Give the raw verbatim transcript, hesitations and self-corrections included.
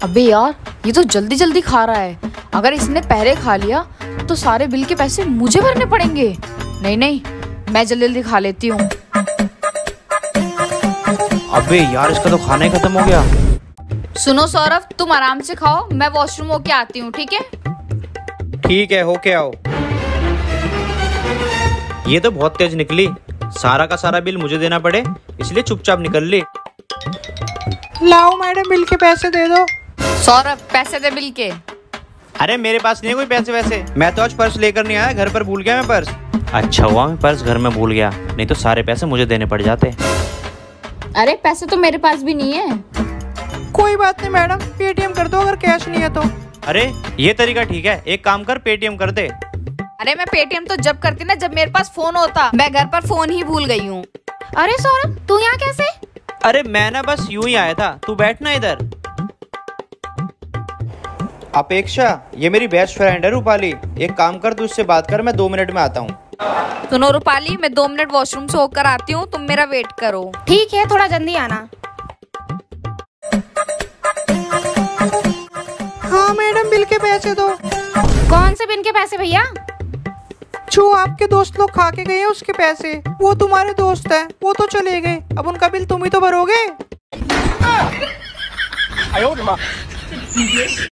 अबे यार, ये तो जल्दी जल्दी खा रहा है। अगर इसने पहले खा लिया तो सारे बिल के पैसे मुझे भरने पड़ेंगे। नहीं नहीं, मैं जल्दी जल्दी खा लेती हूँ। अबे यार, इसका तो खाना ही खत्म हो गया। सुनो सौरभ, तुम आराम से खाओ, मैं वॉशरूम होके आती हूँ, ठीक है? ठीक है, होके आओ। ये तो बहुत तेज निकली। सारा का सारा बिल मुझे देना पड़े, इसलिए चुपचाप निकल ली। लाओ मैडम, बिल के पैसे दे दो। सौरभ, पैसे दे बिल के। अरे मेरे पास नहीं है कोई पैसे वैसे। मैं तो आज पर्स लेकर नहीं आया, घर पर भूल गया मैं पर्स। अच्छा हुआ मैं पर्स घर में भूल गया, नहीं तो सारे पैसे मुझे देने पड़ जाते। अरे पैसे तो मेरे पास भी नहीं है। कोई बात नहीं मैडम, पेटीएम कर दो अगर कैश नहीं है तो। अरे ये तरीका ठीक है, एक काम कर, पेटीएम कर दे। अरे मैं पेटीएम तो जब करती ना जब मेरे पास फोन होता। मैं घर पर फोन ही भूल गई हूँ। अरे सौरभ, तू यहाँ कैसे? अरे मैं ना बस यूं ही आया था, तू बैठना इधर। अपेक्षा, ये मेरी बेस्ट फ्रेंड है रूपाली। एक काम कर, तू इससे बात कर, मैं दो मिनट में आता हूँ। सुनो रूपाली, मैं दो मिनट वॉशरूम से होकर आती हूँ, तुम मेरा वेट करो। ठीक है, थोड़ा जल्दी आना। हाँ मैडम, बिल के पैसे दो। कौन से बिल के पैसे भैया? जो आपके दोस्त लोग खा के गए हैं उसके पैसे। वो तुम्हारे दोस्त हैं, वो तो चले गए, अब उनका बिल तुम ही तो भरोगे।